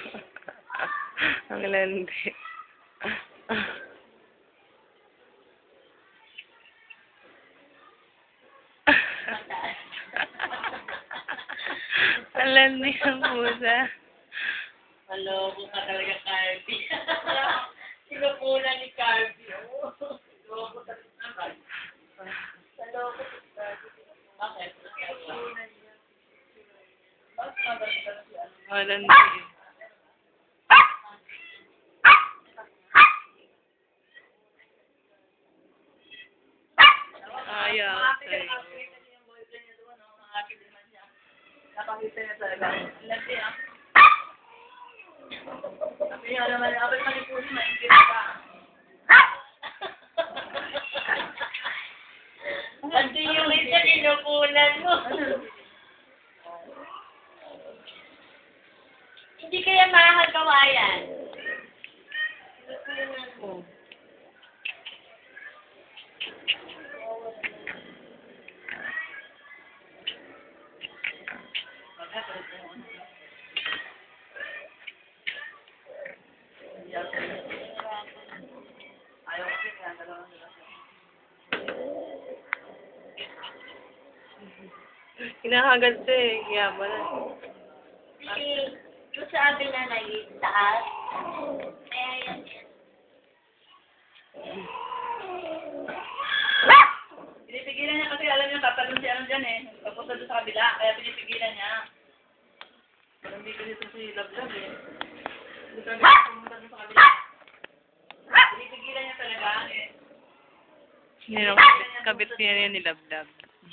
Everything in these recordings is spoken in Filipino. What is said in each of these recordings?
Ang landi. Ang landi ng pusa. Maloko ka talaga, Carby. Sinupunan ni Carby. Maloko talaga. Maloko si Carby. Bakit? Ang landi. Ayaw. Napakita niya talaga. Landi ah. Sabi niya naman, abay manipunin, maingkit ka. Landi yung isa, pinupunan mo. Hindi kaya makakagawa yan. Oh. Ayaw ko din yan, dalawa nila. Kinakagat siya eh. Kaya pala. Yung sabi na taas, kaya yan. Pinipigilan niya kasi alam niyo, tatalon siya dyan eh. Papunta doon sa kabila, kaya pinipigilan niya. Pero hindi ko dito si Lablab eh. Hindi ka dito pumunta doon sa kabila. Pinipigilan niya talaga eh. Yun ang kabit niya niya ni Lablab.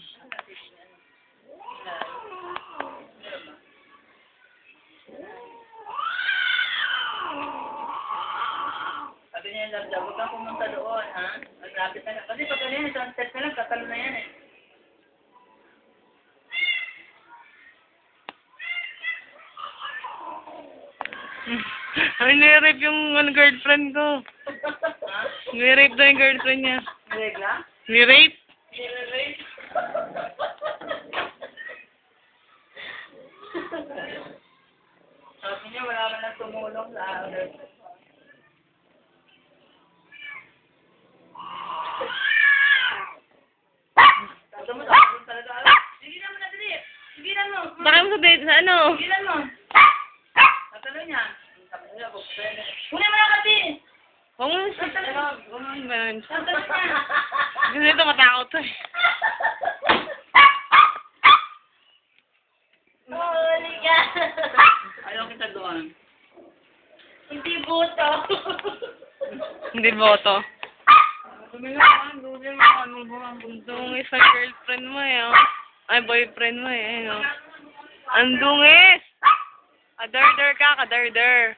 Sabi niya, Lablab, huwag kang pumunta doon, ha? Malapit na. Kasi pag ganyan, sunset na lang, tatalo na yan eh. Ay, nire-rape yung girlfriend ko. Ha? Nire-rape daw yung girlfriend niya. Regla? Nire-rape? Nire-rape? Sabi niya, wala man lang tumulong sa akin. Sabi mo, talaga alam. Sigilan mo na, dali. Sigilan mo. Baka mo sa date sa ano? Sigilan mo. Tatalo niya. Sabi niya, kunin mo na kasi. Huwag mo siya. Tatalo niya. Kasi ito matakot to eh. Huli ka. Ayaw kita doon. Hindi buto. Hindi boto. Dumi Ang isang girlfriend mo eh. Oh. Ay, boyfriend mo eh. No? Ang dungis! Kadarder ka, kadarder.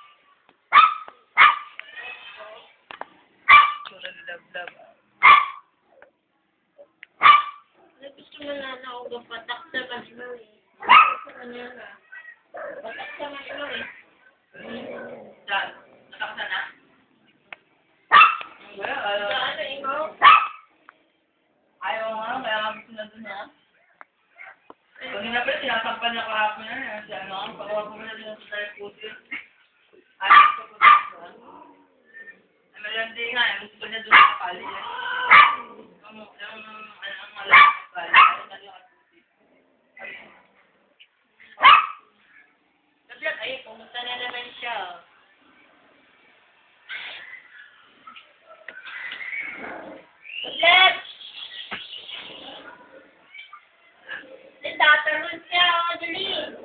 Tsura ni Lablab. Gusto mo na ako patak sa kanilo eh. Patak sa kanilo eh. Saan? Nakakasa na? Wala, ano ikaw? Ayaw nga, kaya nga gusto na dun ha. Kung hindi na pala, sinasampan niya kahapon na. Si ano, pagawa ko na din sa tayo puti. Ayaw ko po dito. Ay, malandi nga eh. Gusto niya dun sa pali eh. Yung malaki sa pali. Ayaw na yung puti. Kablat, ay, pumunta na naman siya. Kablat! Nagtatalon siya, dali!